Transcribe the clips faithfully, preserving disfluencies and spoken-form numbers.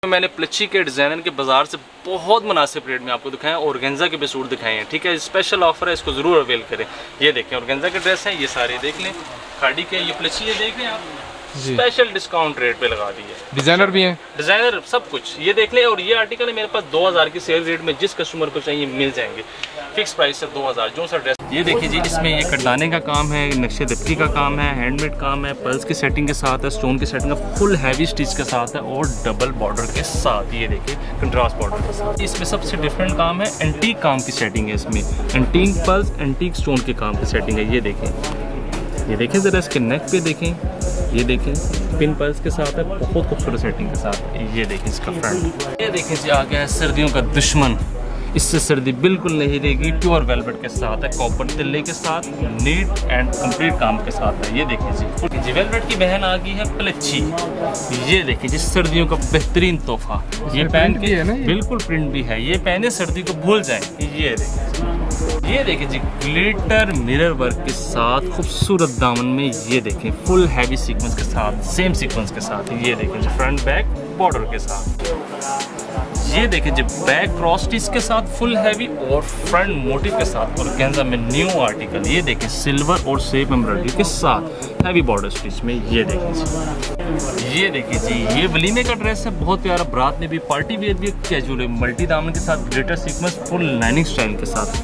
मैंने प्लची के डिज़ाइनर के बाज़ार से बहुत मुनासिब रेट में आपको दिखाएं, ऑर्गेन्जा के भी सूट दिखाए हैं। ठीक है, स्पेशल ऑफर है, इसको ज़रूर अवेल करें। ये देखें ऑर्गेन्जा के ड्रेस हैं, ये सारे देख लें, खाड़ी के ये प्लची है देख लें आप, स्पेशल डिस्काउंट रेट पे लगा दी है। डिज़ाइनर भी हैं, डिज़ाइनर सब कुछ ये देख लें। और ये आर्टिकल है मेरे पास दो हज़ार की सेल रेट में, जिस कस्टमर को चाहिए मिल जाएंगे, फिक्स प्राइस है दो हज़ार जो सा ड्रेस। ये देखिए जी, इसमें ये कटदाने का काम है, नक्शे दफ्ती का काम है, हैंडमेड काम है, पर्ल्स की सेटिंग के साथ है, स्टोन की सेटिंग का फुल हैवी स्टिच के साथ है और डबल बॉर्डर के साथ। ये देखिए कंट्रास्ट बॉर्डर के साथ। इसमें सबसे डिफरेंट काम है, एंटीक काम की सेटिंग है इसमें, एंटीक पर्ल्स एंटीक स्टोन के काम की सेटिंग है। ये देखें, ये देखें ज़रा इसके नेक पे देखें, ये देखें पिन पर्ल्स के साथ है, बहुत खूबसूरत सेटिंग के साथ। ये देखें इसका फ्रंट, ये देखें जी आ गया है सर्दियों का दुश्मन, इससे सर्दी बिल्कुल नहीं रहेगी, प्योर वेलवेट के साथ है, कॉपर तिल्ले के साथ, नीट एंड कंप्लीट काम के साथ है। ये देखिए जी, जी वेलवेट की बहन आ गई है प्लची। ये देखिए जी सर्दियों का बेहतरीन तोहफा, ये पहन के बिल्कुल प्रिंट भी है, ये पहने सर्दी को भूल जाए। ये देखिए, ये देखिए जी ग्लिटर मिरर वर्क के साथ खूबसूरत दामन में, ये देखें फुल हैवी सीक्वेंस के साथ, सेम सीक्वेंस के साथ। ये देखें जी फ्रंट बैक बॉर्डर के साथ। ये देखें जी बैक क्रॉस स्टिच के साथ फुल हैवी और फ्रंट मोटिव के साथ ऑर्गेन्जा में न्यू आर्टिकल। ये देखें सिल्वर और सेप एम्ब्रॉयडरी के साथ हैवी बॉर्डर स्टिच में। ये देखें जी, ये देखें जी ये वलीमे का ड्रेस है, बहुत प्यारा, बारात में भी, पार्टी वेयर भी, कैजुअल है, मल्टी दामन के साथ, glitter sequence full lining style के साथ।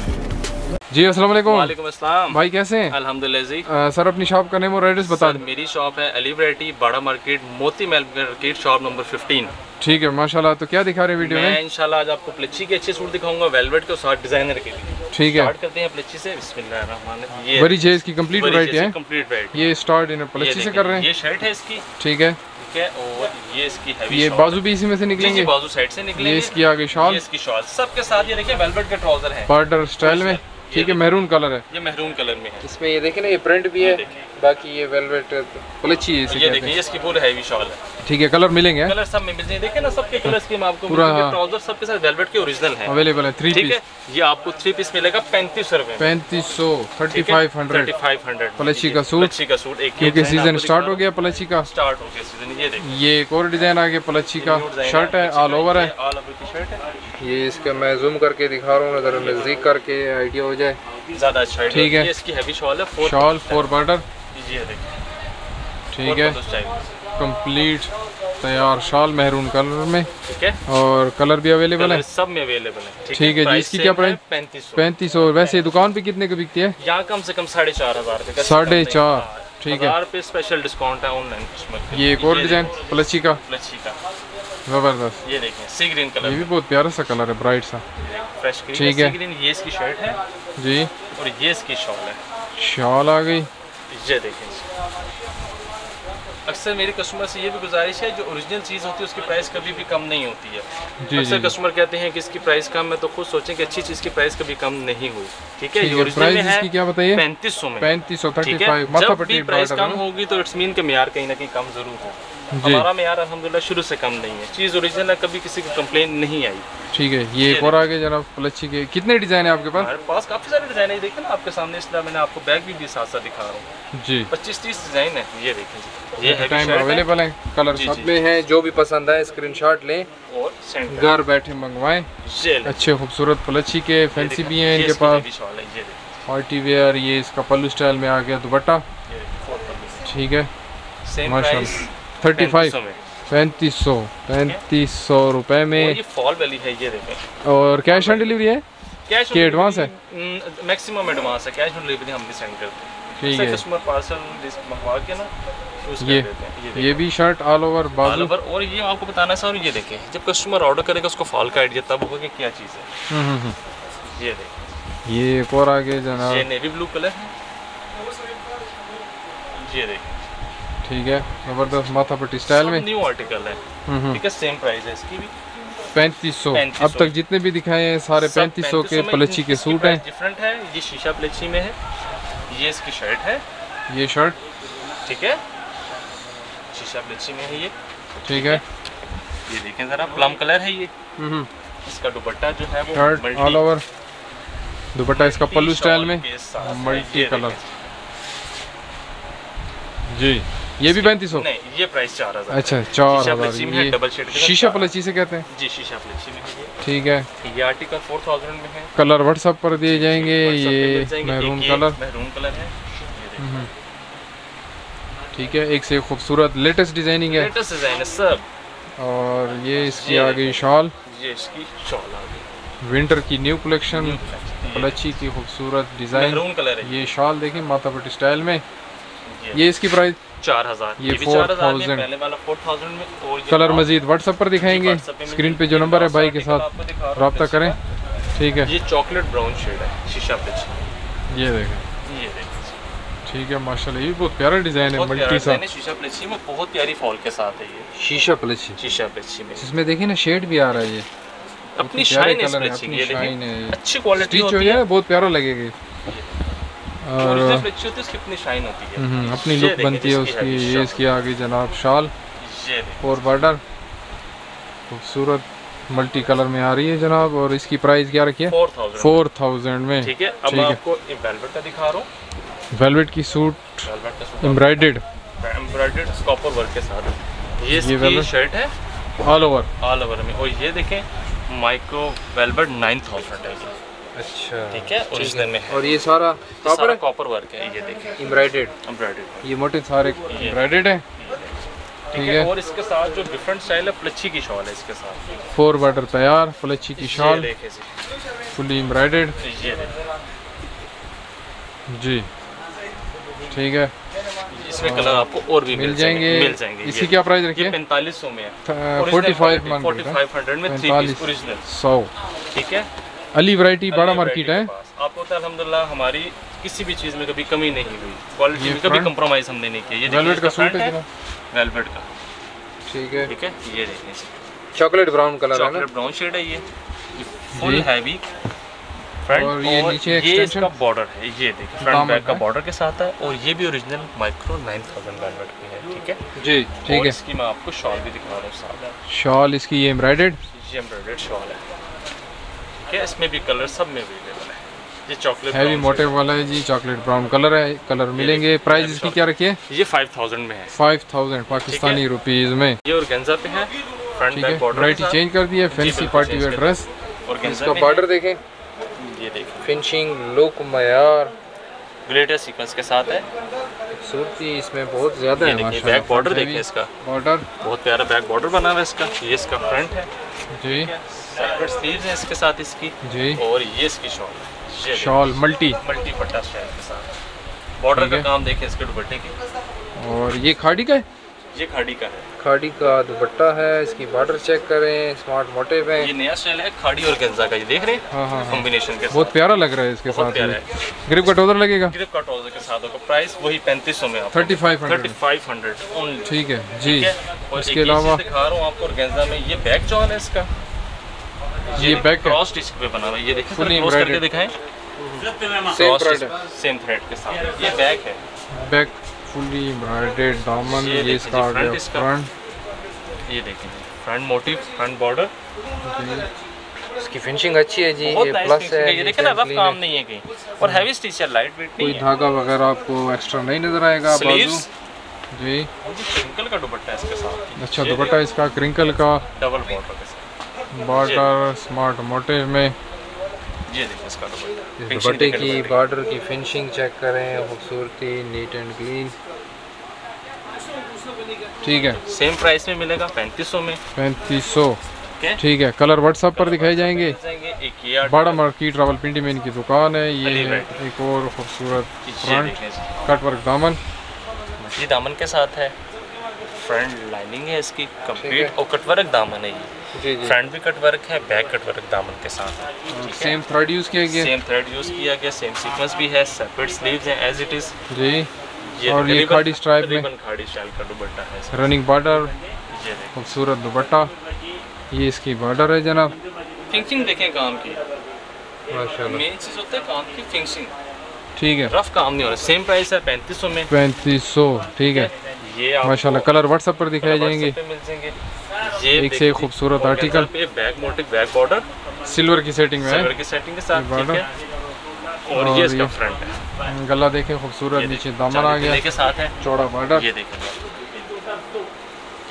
जी अस्सलाम वालेकुम। वालेकुम अस्सलाम भाई, कैसे हैं? अल्हम्दुलिल्लाह जी। आ, सर अपनी शॉप का नेम और एड्रेस बता दें। मेरी शॉप है अली वैरायटी, बाड़ा market, Moti Mahal market, shop number पंद्रह। ठीक है माशाल्लाह। तो क्या दिखा रहे हैं वीडियो में? मैं इंशाल्लाह आज आपको प्लची के अच्छे सूट दिखाऊंगा, वेलवेट के साथ डिजाइनर के लिए। ठीक है, स्टार्ट करते हैं प्लची से। बिस्मिल्लाह। ये बड़ी जेज की कंप्लीट वैरायटी है, कंप्लीट वैरायटी। ये स्टार्ट इन प्लची से कर रहे हैं। ये शर्ट है इसकी, ठीक है, ठीक है, और ये इसकी हैवी, ये बाजू भी इसी में से निकलेंगे, बाजू साइड से निकलेंगे। ये इसकी आगे शॉल, इसकी शॉल सबके साथ। ये देखिए वेलवेट के ट्राउजर है, बॉर्डर स्टाइल में, ठीक है, मैरून कलर है, ये मैरून कलर में है। इसमें ये देखें ना, ये प्रिंट भी है, बाकी ये वेलवेट प्लची है, ये देखिए इसकी पूरी हैवी शॉल है। ठीक है, कलर मिलेंगे, कलर सब में मिलेंगे, देखिए ना सबके कलर स्कीम आपको पूरा ट्राउजर सबके साथ वेलवेट के ओरिजिनल है, अवेलेबल है। थ्री ठीक पीस है, ये आपको थ्री पीस मिलेगा पैंतीस सौ रुपए, पैंतीस सौ, थर्टी फाइव हंड्रेड प्लची का सूट। प्लची का सूट एक, क्योंकि सीजन स्टार्ट हो गया प्लची का, स्टार्ट हो गया सीजन। ये देखिए, ये एक और डिजाइन आ गया प्लची का, शर्ट है, ऑल ओवर है, ऑल ओवर की शर्ट है। ये इसका मैं जूम करके दिखा रहा हूँ, अगर नजदीक करके आइडिया हो जाए ज्यादा अच्छा। ठीक है, इसकी हैवी शॉल है, शॉल फोर बॉर्डर, ये देखिए, ठीक है, कंप्लीट तैयार शॉल मैरून कलर में, ठीक है, और कलर भी अवेलेबल है, सब में अवेलेबल है। ठीक है जी। इसकी क्या प्राइस? पैंतीस सौ। पैंतीस सौ। वैसे दुकान पे कितने की बिकती है? यहाँ कम से कम साढ़े चार हजार साढ़े चार ठीक है, पे स्पेशल डिस्काउंट है ऑनलाइन। ये एक और डिजाइन प्लची का, प्लची का जबरदस्त, ये देखें सी ग्रीन कलर, ये भी बहुत प्यारा सा कलर है, ब्राइट सा, फ्रेश ग्रीन, ठीक है। सी ग्रीन ये इसकी शर्ट है जी, और ये इसकी शॉल है, शॉल आ गई। ये देखें, अक्सर मेरे कस्टमर से ये भी गुजारिश है, जो ओरिजिनल चीज़ होती है उसकी प्राइस कभी भी कम नहीं होती है। जी, अक्सर जी, कस्टमर कहते हैं कि इसकी प्राइस कम है, तो खुद सोचें कि अच्छी चीज़ की प्राइस कभी कम नहीं हुई। ठीक है, ये प्राइस इसकी क्या बताइए? पैंतीस सौ में, पैंतीस सौ, थर्टी फाइव। जब भी प्राइस कम होगी तो इट्स मीन के म्यार कहीं ना कहीं कम जरूर हो। हमारा म्यार अल्हम्दुलिल्लाह शुरू से कम नहीं है, चीज़ ओरिजिनल है, कभी किसी की कंप्लेन नहीं आई। ठीक है, ये एक और आगे जनाब प्लची के। कितने डिजाइन है आपके पास? हमारे पास काफ़ी सारे डिज़ाइन है, देखें ना आपके सामने, इसलिए मैंने आपको बैग भी, भी साथ साथ दिखा रहा हूँ जी। पच्चीस तीस डिज़ाइन है, ये देखें, ये टाइम अवेलेबल है, कलर सब में है, जो भी पसंद आए स्क्रीनशॉट लें और घर बैठे मंगवाएं। अच्छे खूबसूरत प्लची के फैंसी भी हैं इनके पास, पार्टी वेयर। ये इसका पल्लू स्टाइल में आ गया दुपट्टा, ठीक है, माशाल्लाह। थर्टी फाइव, पैंतीस सौ, पैंतीस सौ रुपए में। ये फॉल वाली है, ये देखें, और कैश ऑन डिलीवरी है? कैश के एडवांस है? मैक्सिमम एडवांस है, कैश ऑन डिलीवरी हम भी सेंड करते हैं। ठीक है, कस्टमर पार्सल मंगवा के ना ये ये, ये भी शर्ट ऑल ओवर बाजू। और ये आपको बताना सर, ये देखें, जब कस्टमर ऑर्डर करेगा उसको फॉल का आइडिया तब होगा कि क्या चीज़ है। ये देखें, ये एक और आगे जनाब, ये नेवी ब्लू कलर है, ये देखें, ठीक है, जबरदस्त माथा पट्टी स्टाइल में, न्यू आर्टिकल है, ठीक है, सेम प्राइस है इसकी भी, पैंतीस सौ। अब तक जितने भी दिखाए हैं सारे पैंतीस सौ के प्लची के सूट हैं। डिफरेंट है, ये शीशा प्लची में है, ये इसकी शर्ट है, ये शर्ट, ठीक है, शीशा प्लची में है ये, ठीक है, ये देखें जरा, प्लम कलर है ये, इसका दुपट्टा जो है वो शर्ट ऑल ओवर, दुपट्टा इसका पल्लू स्टाइल में, मल्टी कलर जी। ये भी पैंतीस सौ? नहीं, ये प्राइस चार हजार। अच्छा चार हजार। ये डबल शेड शीशा पलची से कहते हैं जी, शीशा पलची में है। ठीक है, ये आर्टिकल फोर थाउजेंड में है। कलर व्हाट्सएप पर दिए जाएंगे। ये मैरून कलर, मैरून कलर है। ठीक है, एक से खूबसूरत लेटेस्ट डिजाइनिंग है, लेटेस्ट डिजाइन है सब। और ये इसकी आ गई शॉल, ये इसकी शॉल आ गई, विंटर की न्यू कलेक्शन, पलची की खूबसूरत डिजाइन, मैरून कलर है। ये शॉल देखिए माथा पट्टी स्टाइल में। ये इसकी प्राइस चार हजार। ये फोर थाउजेंड। पहले वाला फोर थाउजेंड में। और कलर मजीद व्हाट्सएप पर दिखाएंगे, स्क्रीन पे जो नंबर है भाई के साथ रब्ता करें। ठीक है, ये चॉकलेट ब्राउन शेड है, शीशा प्लेची। ये देखें, ये देखें, ठीक है माशाल्लाह, ये बहुत प्यारा डिजाइन है, मल्टी सा शीशा प्लेची में बहुत प्यारी फॉल के साथ है। ये शीशा प्लेची, शीशा प्लेची में इसमें देखिए ना शेड भी आ रहा है। ये अपनी शाइन है, अपनी शाइन है, अच्छी क्वालिटी होती है, बहुत प्यारा लगेगा। और कितनी शाइन होती है, हम्म अपनी लुक बनती है उसकी। ये इसकी आ गई जनाब शॉल, फोर बॉर्डर, खूबसूरत मल्टी कलर में आ रही है जनाब। और इसकी प्राइस क्या रखी है? फोर थाउजेंड में। ठीक है, अब मैं आपको वेलवेट का दिखा रहा हूँ। वेलवेट की suit embroidered embroidered copper work के साथ। ये इसकी शर्ट है ऑल ओवर ऑल ओवर में। और ये देखें माइक्रो वेलवेट नाइन थाउजेंड है। अच्छा, ठीक है, ओरिजिनल में है। और ये सारा कॉपर है, कॉपर वर्क है। ये देखें एम्ब्रॉयडर्ड एम्ब्रॉयडर्ड, ये मोटे सारे एम्ब्रॉयडर्ड है। ठीक है, और इसके साथ जो डिफरेंट स्टाइल है, प्लची की शॉल है इसके साथ। फोर बॉर्डर तैयार, प्लची की शॉल, देखें फुली एम्ब्रॉयडर्ड। ये देखें जी, ठीक है, इसमें कलर आपको और भी मिल जाएंगे। मिल जाएंगे। इसकी क्या प्राइस रखी है? पैंतालीस सौ में है, फोर्टी फाइव हंड्रेड में थ्री पीस ओरिजिनल सौ। ठीक है, अली वैरायटी बड़ा मार्केट है आपको। तो अल्हम्दुलिल्लाह हमारी किसी भी चीज़ में कभी कमी नहीं हुई, क्वालिटी में कभी कंप्रोमाइज़ हमने नहीं किया। ये वेलवेट का सूट है, वेलवेट का। ठीक है, ठीक है, ये देखिए चॉकलेट ब्राउन कलर है ना, चॉकलेट ब्राउन शेड है। ये फुल हैवी फ्रंट, और ये नीचे एक्सटेंशन का बॉर्डर है। ये देखिए फ्रंट बैक का बॉर्डर के साथ है। और ये भी original micro nine thousand velvet की है। ठीक है जी, ठीक है। इसकी मैं आपको शॉल भी दिखा रहा हूँ साथ। शॉल इसकी ये एम्ब्रॉयडर्ड, ये एम्ब्रॉयडर्ड शॉल है। ठीक है, इसमें भी कलर सब में अवेलेबल है। ये चॉकलेट हैवी मोटिव वाला है जी, चॉकलेट ब्राउन कलर है, कलर मिलेंगे। प्राइस इसकी क्या रखी है? ये फाइव थाउजेंड में है, फाइव थाउजेंड पाकिस्तानी रुपीस में। ये ऑर्गेन्जा पे है, front back border. Variety change कर दी है, फैंसी पार्टी वेयर ड्रेस। और इसका बॉर्डर देखें, ये देखिए फिनिशिंग, लुक, मयार, ग्लिटर सीक्वेंस के साथ है। खूबसूरती इसमें बहुत ज्यादा है माशाल्लाह। बैक बॉर्डर देखिए, इसका बॉर्डर बहुत प्यारा बैक बॉर्डर बना हुआ है इसका। ये इसका फ्रंट है जी, सेपरेट स्लीव्स हैं इसके साथ इसकी जी। और ये इसकी शॉल है, शॉल मल्टी मल्टी पट्टा स्टाइल के साथ। बॉर्डर का काम देखिए इसके दुपट्टे की। और ये खाड़ी का है, ये खाड़ी का है, खाड़ी का दुपट्टा है। इसकी बॉर्डर चेक करें, स्मार्ट मोटिव है। ये नया स्टाइल है खाड़ी और गेंजा का। ये देख रहे हैं हाँ हाँ कॉम्बिनेशन के साथ, बहुत प्यारा लग रहा है इसके साथ। ग्रिप का ट्राउजर लगेगा, ग्रिप का ट्राउजर के साथ होगा। प्राइस वही पैंतीस सौ में आपको, thirty five hundred thirty five hundred only. ठीक है जी। और इसके अलावा दिखा रहा हूँ आपको गेंजा में, ये बैक जॉन है इसका। ये बैक क्रॉस स्टिच पे बना हुआ है। ये देखिए फुली क्लोज करके दिखाएं, सेम थ्रेड, सेम थ्रेड के साथ। ये बैक है, बैक फुली एम्ब्रॉयडर्ड दामन। ये इसका आ गया फ्रंट, ये देखें फ्रंट मोटिव, फ्रंट बॉर्डर। इसकी फिनिशिंग अच्छी है जी। ये प्लस है, ये देखें ना, रफ काम नहीं है कहीं। और हैवी स्टिच है, लाइट वेट नहीं कोई है। धागा वगैरह आपको एक्स्ट्रा नहीं नजर आएगा। बाजू जी, क्रिंकल का दुपट्टा है इसके साथ। अच्छा दुपट्टा इसका क्रिंकल का, डबल बॉर्डर के साथ, बॉर्डर स्मार्ट मोटिव में। ये देखिए इसका दुपट्टा, दुपट्टे की बॉर्डर की फिनिशिंग चेक करें, खूबसूरती, नीट एंड क्लीन। ठीक है, सेम प्राइस में मिलेगा पैंतीस सौ में, पैंतीस सौ। ठीक है, कलर व्हाट्सएप पर दिखाई जाएंगे। एक ये बड़ा मार्केट रावल पिंडी में इनकी दुकान है। ये है एक और खूबसूरत फ्रंट कट वर्क दामन, ये दामन के साथ है। फ्रंट लाइनिंग है इसकी कंप्लीट और कटवर्क दामन है। ये फ्रंट भी कटवर्क है, बैक कटवर्क दामन के साथ है। सेम थ्रेड यूज किया गया, सेम थ्रेड यूज किया गया, सेम सीक्वेंस भी है, सेपरेट स्लीव्स हैं एज इट इज जी। ये और ये खाड़ी स्ट्राइप में खाड़ी स्टाइल का दुपट्टा है, रनिंग बॉर्डर, ये खूबसूरत दुपट्टा। ये इसकी बॉर्डर है जनाब। फिनिशिंग देखें काम की, माशाल्लाह मेन चीज होता है काम की फिनिशिंग। ठीक है, रफ काम नहीं हो रहा। सेम प्राइस है पैंतीस सौ में, पैंतीस सौ। ठीक है, ये माशाल्लाह कलर व्हाट्सएप पर दिखाए जाएंगे। मिल जाएंगे। ये एक से एक खूबसूरत article, back motif, back border silver की सेटिंग में है, सिल्वर की सेटिंग के साथ। ठीक है, और, और ये इसका फ्रंट है, गला देखें खूबसूरत, नीचे दामन आ गया के साथ है, चौड़ा बॉर्डर। ये देखें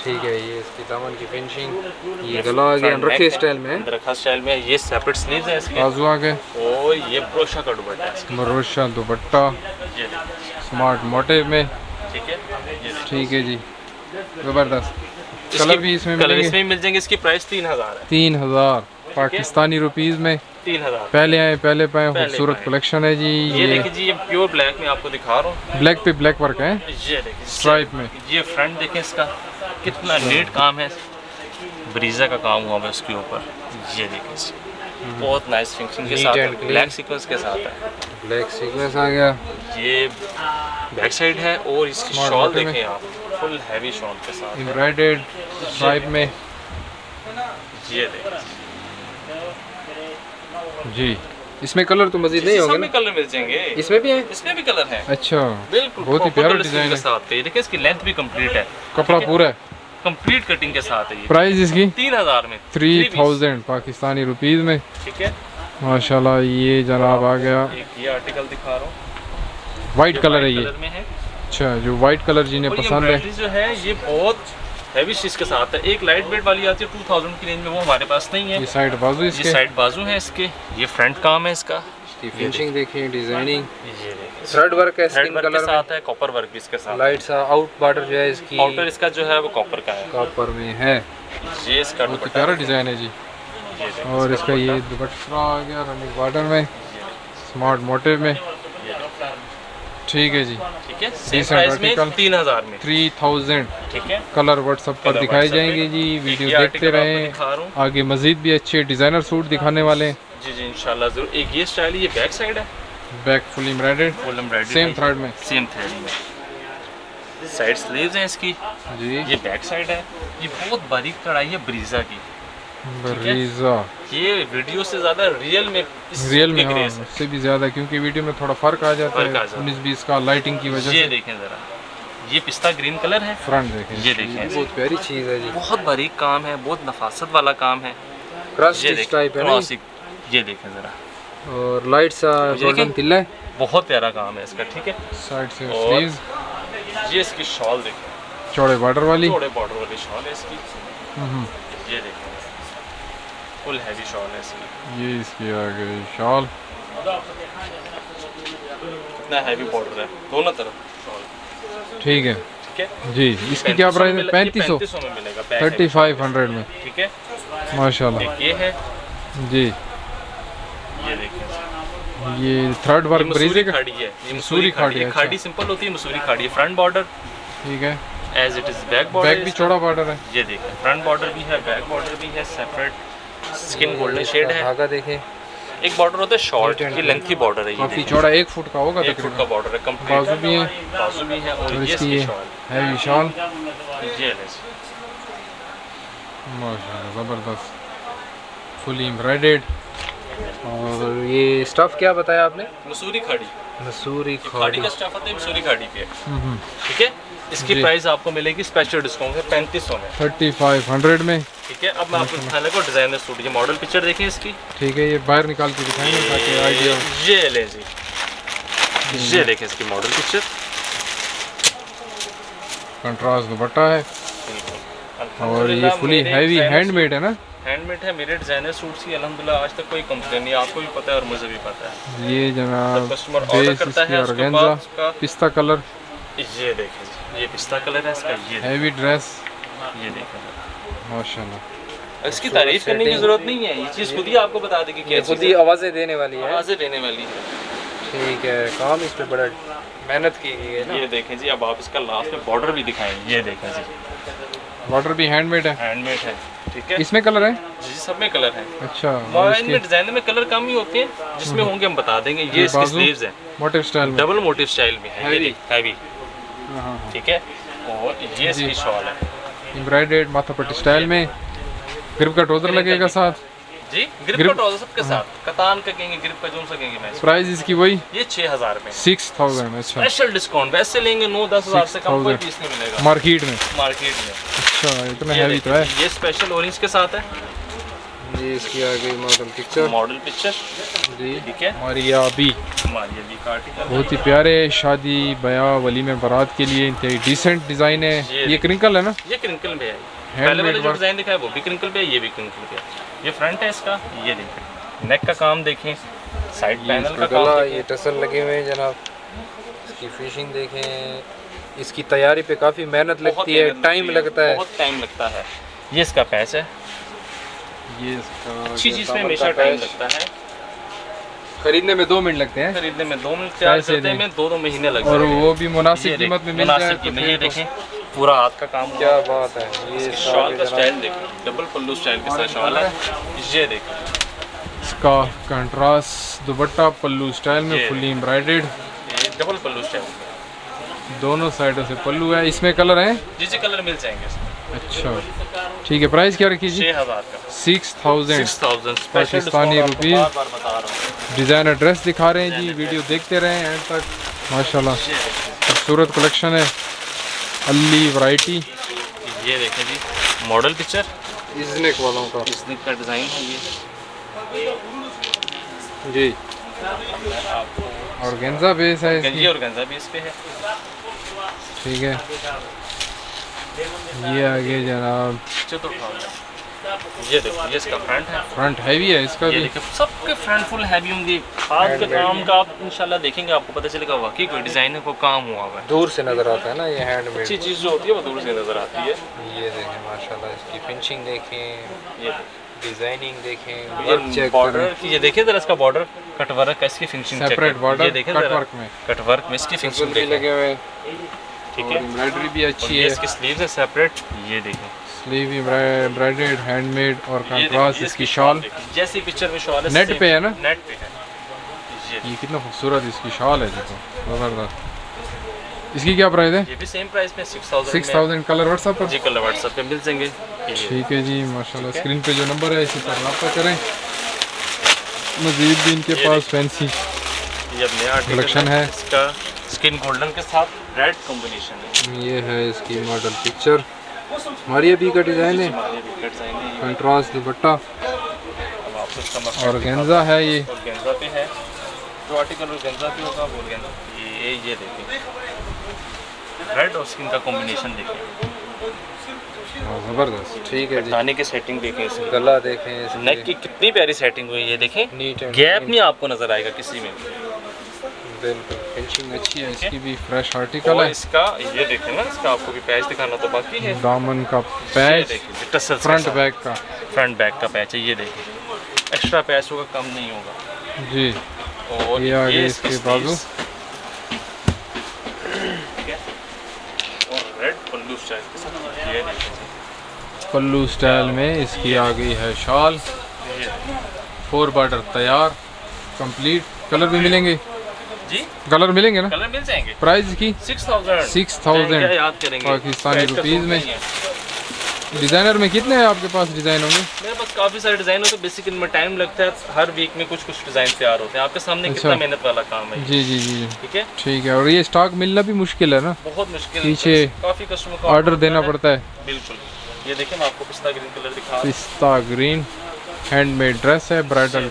ठीक है, ये इसकी दामन की फिनिशिंग, ये गला आ गया रखे स्टाइल में, रखा स्टाइल में, ये सेपरेट स्लीव्स है इसके, बाजू आ गए, और ये ब्रोशा का दुपट्टा है इसका, ब्रोशा दुपट्टा स्मार्ट मोटिव में। ठीक है, ठीक है जी, जबरदस्त। कलर भी इसमें कलर इसमें मिल जाएंगे। इसकी प्राइस तीन हजार है। तीन हजार पाकिस्तानी रुपीस में तीन हजार। पहले आए पहले पाए, खूबसूरत कलेक्शन है जी। ये देखिए जी, ये प्योर ब्लैक में आपको दिखा रहा हूँ, ब्लैक पे ब्लैक वर्क है, ये देखिए स्ट्राइप में। ये फ्रंट देखें इसका कितना नीट काम है, ब्रीजा का काम हुआ है उसके ऊपर। ये देखिए बहुत नाइस फिनिशिंग के साथ है, ब्लैक सीक्वेंस के साथ है, ब्लैक सीक्वेंस आ गया। ये बैक साइड है और इसकी शॉल देखें आप, फुल हैवी शॉल के साथ, एम्ब्रॉयडर्ड स्ट्राइप में। ये देखिए जी, इसमें कलर तो मजीद नहीं होंगे ना? कलर मिल जाएंगे, इसमें भी है, इसमें भी कलर है। अच्छा, बिल्कुल बहुत ही प्यारा डिजाइन है। साथ है, देखिए इसकी लेंथ भी कंप्लीट है, कपड़ा पूरा है, कंप्लीट कटिंग के साथ है। ये प्राइस इसकी तीन हजार में, थ्री थाउजेंड पाकिस्तानी रुपीस में। ठीक है, माशाल्लाह। ये जनाब आ गया, एक ये आर्टिकल दिखा रहा हूँ, व्हाइट कलर है ये। कलर में है। अच्छा, जो व्हाइट कलर जिन्हें पसंद है, जो है ये बहुत हैवी चीज के साथ है। एक लाइट वेट वाली आती है टू थाउजेंड की रेंज में, वो हमारे पास नहीं है। ये साइड बाजू इसके, ये साइड बाजू है इसके, ये फ्रंट काम है इसका। फिनिशिंग देखिए, डिजाइनिंग, ये देखिए थ्रेड वर्क है, थ्रेड स्किन वर्क कलर के साथ है, कॉपर वर्क भी इसके साथ। लाइट सा आउट बॉर्डर जो है इसकी, आउटर इसका जो है वो कॉपर का है, कॉपर में है। ये इसका बहुत प्यारा डिजाइन है जी। और इसका ये दुपट्टा आ गया रनिंग बॉर्डर में, स्मार्ट मोटिव में। ठीक है जी, ठीक है, सेम प्राइस में तीन हजार में, थ्री थाउजेंड। ठीक है, कलर व्हाट्सएप पर दिखाए जाएंगे जी, वीडियो देखते रहें। आगे मजीद भी अच्छे डिजाइनर सूट दिखाने वाले हैं जी जी इंशाल्लाह जरूर। एक ये स्टाइल, ये बैक साइड है, back full embroidered, full embroidery same thread में, सेम थ्रेड में। साइड स्लीव्स हैं इसकी जी, ये बैक साइड है। ये बहुत बारीक कढ़ाई है ब्रीजा की, ब्रीजा। ये वीडियो से ज्यादा रियल में, रियल में हाँ, उससे भी ज्यादा, क्योंकि वीडियो में थोड़ा फर्क आ जाता है उन्नीस बीस का लाइटिंग की वजह से। ये देखें जरा, ये पिस्ता ग्रीन कलर है, फ्रंट देखें, ये देखें, बहुत प्यारी चीज है जी, बहुत बारीक काम है, बहुत नफासत वाला काम है। क्रश टाइप है ना, ये देखें जरा, और लाइट सा गोल्डन तिल्ला है, बहुत प्यारा काम है इसका। ठीक है, साइड से स्लीव्स, ये इसकी शॉल देखें, चौड़े बॉर्डर वाली, चौड़े बॉर्डर वाली शॉल है इसकी। ये देखें, फुल हैवी शॉल है इसकी। ये इसकी आ गई शॉल, कितना हैवी बॉर्डर है दोनों तरफ शॉल। ठीक है, ठीक है जी। इसकी क्या प्राइस है? पैंतीस सौ में मिलेगा, थर्टी फाइव हंड्रेड में। ठीक है, माशाल्लाह। ये है जी, ये देखिए, ये थर्ड वर्क ब्रीजे का खाड़ी है, ये मसूरी खाड़ी है। खाड़ी सिंपल होती है, मसूरी खाड़ी है। फ्रंट बॉर्डर, ठीक है, as it is back border, back भी चौड़ा बॉर्डर है। ये देखिए, फ्रंट बॉर्डर भी है, बैक बॉर्डर भी है, सेपरेट स्किन गोल्डन शेड है। धागा देखें, एक बॉर्डर होता है शॉर्ट, ये लेंथी बॉर्डर है, ये काफी चौड़ा, एक फुट का होगा एक फुट का बॉर्डर है, कंप्लीट बाजू भी है, बाजू भी है, और ये इसकी शॉल हैवी शॉल, ये माशाल्लाह जबरदस्त, फुली एम्ब्रॉयडर्ड। और ये स्टफ क्या बताया आपने? मसूरी खाड़ी, मसूरी खाड़ी का स्टफ आता है, मसूरी खाड़ी पे। ठीक है, इसकी प्राइस आपको मिलेगी स्पेशल डिस्काउंट है पैंतीस सौ में, थर्टी फाइव हंड्रेड में। ठीक है, अब मैं आपको दिखाने को डिजाइनर सूट, ये मॉडल पिक्चर देखिए इसकी। ठीक है, ये बाहर निकाल के दिखाएंगे ताकि आइडिया। ये ले जी, ये देखिए इसकी मॉडल पिक्चर, कंट्रास्ट दुपट्टा है, और ये फुली हैवी हैंडमेड है ना, हैंडमेड है। मेरे डिजाइनर सूट्स की अल्हम्दुलिल्लाह आज तक कोई कंप्लेन नहीं, आपको भी पता है और मुझे भी पता है। ये जनाब कस्टमर ऑर्डर करता है, ऑर्गेन्जा पिस्ता कलर, ये देखें, ये पिस्ता कलर है इसका, ये हैवी ड्रेस, ये देखें माशाल्लाह। इसकी तारीफ करने की जरूरत नहीं है, ये चीज़ खुद ही आपको बता देगी कि खुद ही आवाज़ें देने वाली है, आवाज़ें देने वाली है। ठीक है, काम इस पे बड़ा मेहनत की गई है ना। ये देखें जी, अब आप इसका लास्ट में बॉर्डर भी दिखाएंगे, ये देखें जी, बॉर्डर भी हैंडमेड है, हैंडमेड है। ठीक है, इसमें कलर है जी, सब में कलर है। अच्छा, इनमें डिजाइन में कलर कम ही होते हैं, जिसमें होंगे हम बता देंगे। ये इसकी स्लीव्स है, मोटिव स्टाइल में, डबल मोटिव स्टाइल में है, हैवी हैवी। ठीक है, और ये इसकी शॉल है, एम्ब्रॉयडर्ड माथा पट्टी स्टाइल में, ग्रिप का ट्राउजर लगेगा साथ जी, ग्रिप का ट्राउजर सबके साथ, कतान का कहेंगे, ग्रिप का जो सकेंगे। मैं प्राइस इसकी वही ये छह हजार में, सिक्स थाउजेंड। अच्छा, स्पेशल डिस्काउंट, वैसे लेंगे नौ दस हजार से कम कोई पीस नहीं मिलेगा मार्केट में, मार्केट में। अच्छा, इतना हैवी तो है। ये स्पेशल ऑरेंज के साथ है, जी। इसकी आ गई मॉडल पिक्चर, मॉडल पिक्चर जी। ठीक है, मारिया बी, मारिया बी का आर्टिकल, बहुत ही प्यारे शादी ब्याह वलीमे बारात के लिए इंतहाई डिसेंट डिज़ाइन है। ये, ये क्रिंकल है ना? ये क्रिंकल पे है। पहले वाला जो डिज़ाइन दिखा है वो भी क्रिंकल पे है, ये भी क्रिंकल पे है। ये फ्रंट है इसका, ये देखें नेक का काम देखें, साइड पैनल का काम देखें, ये टसल लगे हुए हैं जनाब। इसकी फिनिशिंग देखें, इसकी तैयारी पे काफ़ी मेहनत लगती है, टाइम लगता है, बहुत टाइम लगता है। ये इसका पैच है, ये इसका अच्छी चीज़ में हमेशा टाइम लगता है। खरीदने में दो मिनट लगते हैं, खरीदने में दो मिनट तैयार करने में दो दो महीने लगते हैं, और वो भी मुनासिब कीमत में मिल जाए तो ये देखें पूरा हाथ का काम। क्या बात है। ये शॉल का स्टाइल देखें, डबल पल्लू स्टाइल के साथ शॉल है। ये देखें इसका कंट्रास्ट दुपट्टा पल्लू स्टाइल में fully embroidered, double pallu style, दोनों साइडों से पल्लू है। इसमें कलर है, जी जी कलर मिल जाएंगे इसमें। अच्छा ठीक है। प्राइस क्या रखी जी? छः हज़ार का, six thousand Pakistani rupees. Designer dress दिखा रहे हैं जी, वीडियो देखते रहें एंड तक। माशाल्लाह खूबसूरत कलेक्शन है, अली वैरायटी। ये देखें जी मॉडल पिक्चर, इज़नेक वालों का, इज़नेक का डिज़ाइन है ये जी। और गेंजा बेस है इसकी, और गेंजा बेस पे है, ठीक है। ये आगे जनाब, ये देखो ये इसका फ्रंट है, फ्रंट हैवी है इसका भी। सबके फ्रंट फुल हैवी होंगे। हाथ के काम का आप इंशाल्लाह देखेंगे, आपको पता चलेगा वाकई कोई डिजाइन है, कोई काम हुआ हुआ है। दूर से नजर आता है ना, ये हैंडमेड अच्छी चीज़ जो होती है वो दूर से नजर आती है। ये देखें माशाल्लाह, इसकी फिनिशिंग देखें, ये डिजाइनिंग देखें, ये बॉर्डर की, ये देखें जरा इसका बॉर्डर कटवर्क का, इसकी फिनिशिंग सेपरेट बॉर्डर, ये देखें कटवर्क में, कटवर्क में इसकी फिनिशिंग भी लगे हुए, ठीक है। एम्ब्रॉयडरी भी अच्छी है, इसकी स्लीव्स है सेपरेट, ये देखें स्लीव एम्ब्रॉयडर्ड हैंडमेड और कंट्रास्ट इसकी शॉल, जैसी पिक्चर में शॉल है नेट पे है ना, नेट पे है। ये कितना खूबसूरत इसकी शॉल है, देखो जबरदस्त। इसकी क्या प्राइस है? ये भी सेम प्राइस में six thousand six thousand colour WhatsApp पर? जी कलर व्हाट्सएप पे मिल जाएंगे। ठीक है जी माशाल्लाह, स्क्रीन पे जो नंबर है इसी पर रब्ता करें। मजीद भी इनके पास फैंसी ये अब नया कलेक्शन है, इसका स्किन गोल्डन के साथ रेड कॉम्बिनेशन है। ये है इसकी मॉडल पिक्चर, मारिया बी का डिज़ाइन है, कंट्रास्ट दुपट्टा और गेंजा है। ये गेंजा पे है, जो आर्टिकल गेंजा पे होगा वो गेंजा। ये ये देखिए रेड और स्किन का कॉम्बिनेशन देखिए, ज़बरदस्त। ठीक है जी, ताने की सेटिंग देखें, इसकी गला देखें, नेक की कितनी प्यारी सेटिंग हुई है, ये देखें नीट गैप नहीं आपको नजर आएगा किसी में, बिल्कुल फिनिशिंग अच्छी है। इसकी भी फ्रेश आर्टिकल है। इसका ये देखें ना, इसका आपको भी पैच दिखाना तो बाकी है, दामन का पैच, फ्रंट बैक का, फ्रंट बैक का पैच है। ये देखिए एक्स्ट्रा पैच होगा, कम नहीं होगा जी। और ये आगे इसके बाजू, और रेड पल्लू स्टाइल के साथ, ये देखिए पल्लू स्टाइल में इसकी आ गई है शॉल, फोर बॉर्डर तैयार कंप्लीट। कलर भी मिलेंगे जी, कलर मिलेंगे ना? कलर मिल जाएंगे। प्राइस की सिक्स थाउजेंड सिक्स थाउजेंड याद करेंगे पाकिस्तानी रुपीज़ में। डिज़ाइनर में कितने हैं आपके पास डिज़ाइन होंगे? मेरे पास काफ़ी सारे डिज़ाइन होते हैं, बेसिक इनमें टाइम लगता है, हर वीक में कुछ कुछ डिज़ाइन तैयार होते हैं। आपके सामने अच्छा। कितना मेहनत वाला काम है। जी जी जी ठीक है ठीक है। और ये स्टॉक मिलना भी मुश्किल है ना, बहुत मुश्किल, पीछे काफ़ी कस्टमर को ऑर्डर देना पड़ता है। बिल्कुल। ये देखिए मैं आपको पिस्ता ग्रीन कलर दिखा रहा हूं। पिस्ता ग्रीन हैंडमेड ड्रेस है, ब्राइडल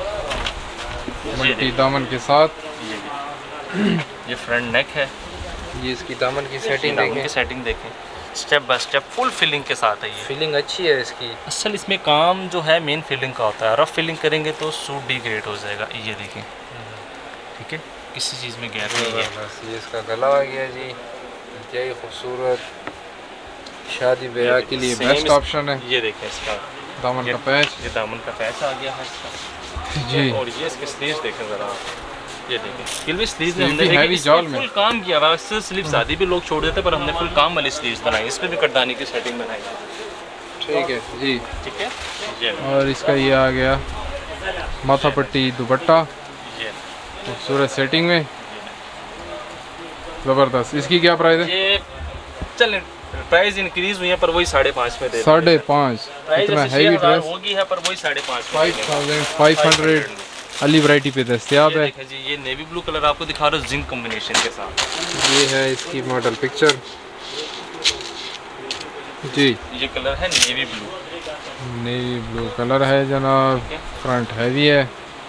मल्टी दामन के साथ। ये फ्रंट नेक है, ये इसकी दामन की सेटिंग दामन देखें, की सेटिंग देखें, step by step full filling के साथ है। ये फीलिंग अच्छी है इसकी। असल इसमें काम जो है मेन फिलिंग का होता है, रफ फिलिंग करेंगे तो सूट डिग्रेड हो जाएगा। ये देखें, ठीक है, किसी चीज़ में गैप नहीं है। ये इसका गला आ गया जी, क्या ही खूबसूरत, शादी ब्याह के लिए बेस्ट ऑप्शन है। ये देखें इसका दामन का पैच, ये दामन का पैच आ गया है इसका जी। और ये इसके स्लीव्स देखें ज़रा, ये देखें फिर भी स्लीव्स में हमने हैवी जाल में फुल काम किया हुआ है। इससे स्लीव शादी भी लोग छोड़ देते, पर हमने फुल काम वाली स्लीव्स बनाई, इस पर भी कटदानी की सेटिंग बनाई। ठीक है जी, ठीक है। ये और इसका ये आ गया माथा पट्टी दुपट्टा, ये खूबसूरत सेटिंग में, ज़बरदस्त। इसकी क्या प्राइस है? ये चलें प्राइस इंक्रीज हुई है, पर वही साढ़े पाँच में दे साढ़े पाँच। इतना हैवी ड्रेस होगी है, पर वही साढ़े पाँच five thousand five hundred Ali variety पे दस्तियाब है। जी ये नेवी ब्लू कलर आपको दिखा रहा हूँ जिंक कॉम्बिनेशन के साथ। ये है इसकी मॉडल पिक्चर जी, ये कलर है navy blue. Navy blue colour है जनाब, फ्रंट हैवी है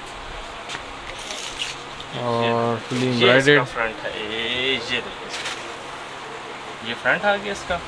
और फुली एम्ब्रॉयडर्ड फ्रंट है। ये ये ये फ्रंट आ गया इसका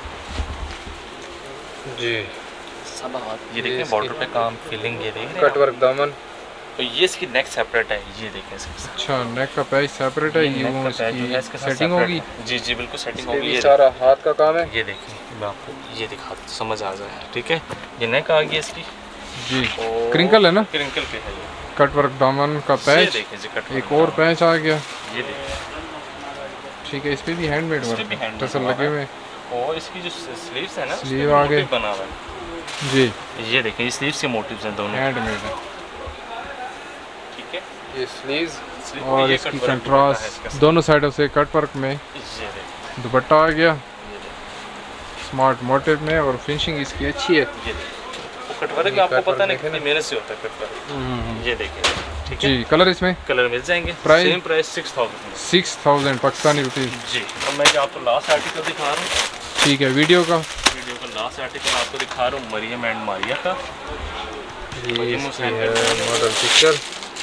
जी। सब ये देखें बॉर्डर पे काम फिलिंग, ये देख कट वर्क दामन। तो ये इसकी नेक सेपरेट है, ये देखें इसकी। अच्छा नेक का पैच सेपरेट है, ये वो इसकी सेटिंग होगी। जी जी बिल्कुल सेटिंग होगी। ये सारा हाथ का काम है। ये देखिए मैं आपको ये दिखा समझ आ जाए, ठीक है। ये नेक आ गई इसकी जी, क्रिंकल है ना, क्रिंकल पे है ये कट वर्क दामन का पैच। एक और पैच आ गया, ये देखिए ठीक है। इस पे भी हैंडमेड वर्क टसल लगे हुए और इसकी जो स्लीव्स है ना, स्लीव आगे बना हुआ है जी। ये देखिए ये स्लीव्स के मोटिव्स हैं दोनों, हैंडमेड है, ठीक है। ये स्लीव्स और इसकी कंट्रास्ट दोनों साइडों से कट वर्क में दुपट्टा आ गया स्मार्ट मोटिव में और फिनिशिंग इसकी अच्छी है। ये वो कट वर्क आपको पता नहीं कितनी मेहनत से होता है कट वर्क। ये देखिए ठीक है जी। कलर इसमें कलर मिल जाएंगे। Price same price six thousand six thousand Pakistani rupees जी। अब मैं आपको लास्ट आर्टिकल दिखा रहा हूँ, ठीक है। वीडियो का वीडियो का लास्ट आर्टिकल आपको दिखा रहा हूँ, मरियम एंड मारिया का। ये मॉडल पिक्चर,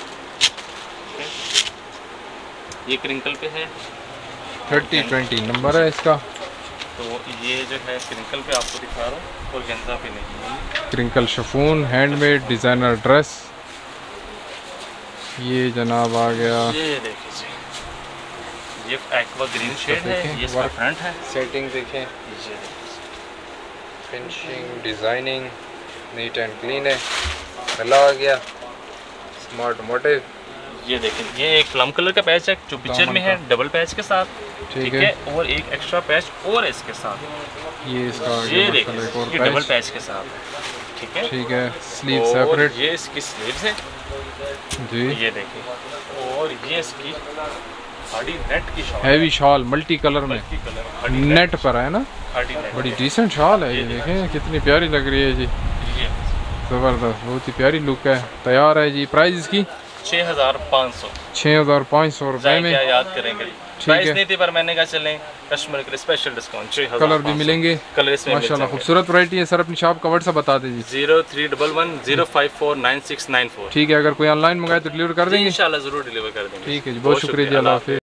ये क्रिंकल पे है, थर्टी ट्वेंटी नंबर है इसका। तो ये जो है क्रिंकल पे आपको दिखा रहा हूँ और गेंजा पे नहीं है। Crinkle chiffon handmade designer dress, ये जनाब आ गया। ये देखिए ये एक्वा ग्रीन शेड है, ये इसका फ्रंट है। सेटिंग देखें, finishing designing neat and clean है। गला आ गया स्मार्ट मोटिव। ये देखें ये एक प्लम कलर का पैच है जो पिक्चर में है, डबल पैच के साथ, ठीक है। और एक एक्स्ट्रा पैच और इसके साथ, ये इसका ये देखिए ये डबल पैच के साथ है, ठीक है ठीक है। स्लीव सेपरेट, ये इसकी स्लीव्स है जी। ये देखिए और ये इसकी खाड़ी नेट की shawl, heavy shawl multi colour में नेट पर है ना, बड़ी डिसेंट शॉल है। ये देखें कितनी प्यारी लग रही है जी, ज़बरदस्त, बहुत ही प्यारी लुक है। तैयार है जी। प्राइस इसकी छः हज़ार पाँच सौ छः हज़ार पाँच सौ रुपये में। क्या याद करेंगे, प्राइस नहीं थी पर मैंने कहा चलें कस्टमर के लिए स्पेशल डिस्काउंट। कलर भी मिलेंगे, कलर इसमें माशाल्लाह खूबसूरत वैरायटी है। सर अपनी शॉप का व्हाट्सएप बता दीजिए। Zero three double one zero five four nine six nine four. ठीक है, अगर कोई ऑनलाइन मंगाए तो डिलीवर कर देंगे इंशाल्लाह, ज़रूर डिलीवर कर देंगे। ठीक है जी, बहुत शुक्रिया जी, अल्लाह हाफिज़।